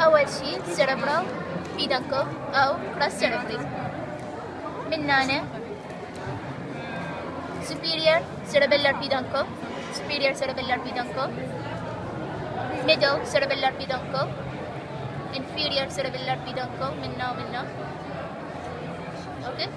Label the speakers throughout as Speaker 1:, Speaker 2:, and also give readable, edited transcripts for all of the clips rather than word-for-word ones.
Speaker 1: أول شي cerebral peduncle أو crus cerebri. من هنا superior cerebellar peduncle middle cerebellar peduncle inferior cerebellar peduncle منا ومنا. اوكي.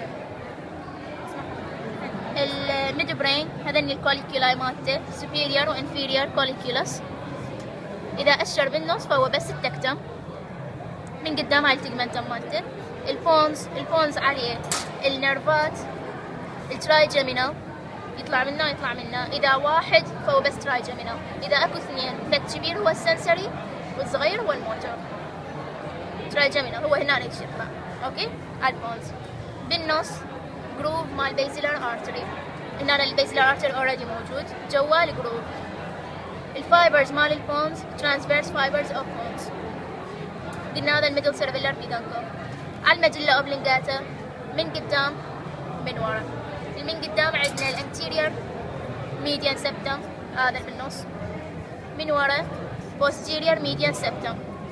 Speaker 1: الميد برين هذني الكوليكيولاي مالته superior و inferior colliculus. إذا أشر بالنص فهو بس التكتم، من قدام هاي التجمنتم مالته. البونز عليه النرفات الترايجيمينال يطلع منا. إذا واحد فهو بس ترايجيمينال، إذا أكو اثنين فالكبير هو السنسري والصغير هو الموتور. ترايجيمينال هو هنا يطلع. أوكي. على البونز بالنص جروف مال بيزيلر ارتري. هنا البيزيلر ارتري اوريدي موجود جوا الجروف. الفايبرز مال البونز ترانسفيرس فايبرز اوف بونز. قلنا هذا الميدل سيرفيلر بيدانكل. على المجلة اوبلنجاتا من قدام من ورا. من قدام عندنا الانتيريور ميديان سبتم هذا بالنص، من ورا posterior median septum.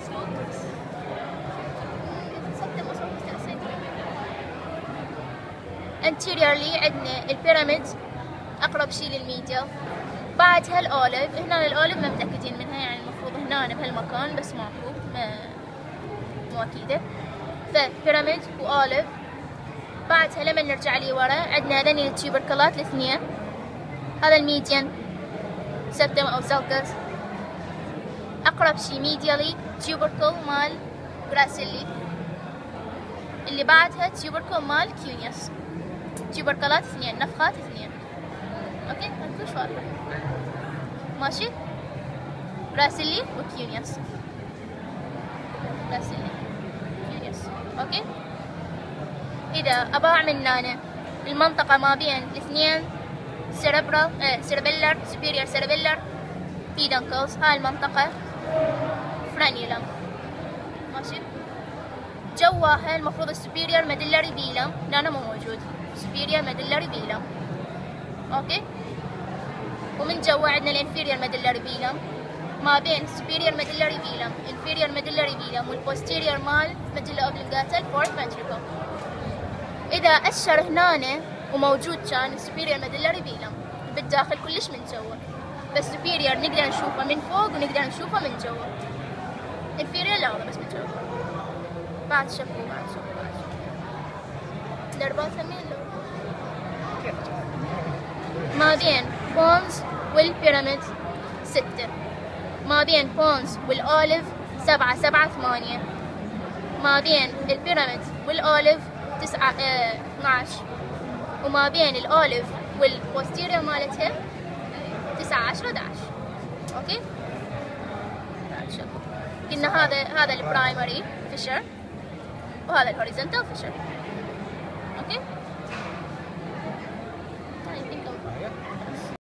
Speaker 1: anteriorly عندنا البيراميد اقرب شيء للميديا، بعدها الاوليف. هنا الاوليف ما متاكدين منها، يعني المفروض هنا بهالمكان بس ماكو مو اكيده. فبيراميد واوليف. بعدها لما نرجع لي ورا عندنا هذني التيوبركلات الاثنين. هذا الميديان سبتم او سالكس اقرب شيء ميديالي تيوبركل مال جراسيلي، اللي بعدها تيوبركل مال كيونيوس. تيوبركلات اثنين، نفخات اثنين. اوكي كلش واضح ماشي. جراسيلي وكيونيوس. جراسيلي كيونيوس. اوكي. إذا أباع من هنا المنطقة ما بين الاثنين سيربيلر superior cerebellar peduncles، هاي المنطقة فرانيولم ماشي. جواها المفروض السوبيريور ميدلري بيلم، هنا مو موجود superior medullary bilum. اوكي. ومن جوا عندنا الانفيريور ميدلري بيلم، ما بين superior medullary bilum inferior medullary bilum والposterior مال ميدولا اوبلنجاتا الفورث ventricle. إذا أشر هنا وموجود كان superior medullary bilum بالداخل كلش من جوا، بس superior نقدر نشوفه من فوق ونقدر نشوفه من جوا. inferior لا والله بس من جوا. بعد شكو دربات همين ما بين بونز والبيراميد 6، ما بين بونز والأوليف 7 7 8، ما بين البيراميد والأوليف 9 12، وما بين الأوليف والبوستيريور مالتها 9 10 11. اوكي. قلنا هذا البرايمري فيشر وهذا الهوريزونتال فيشر. اوكي.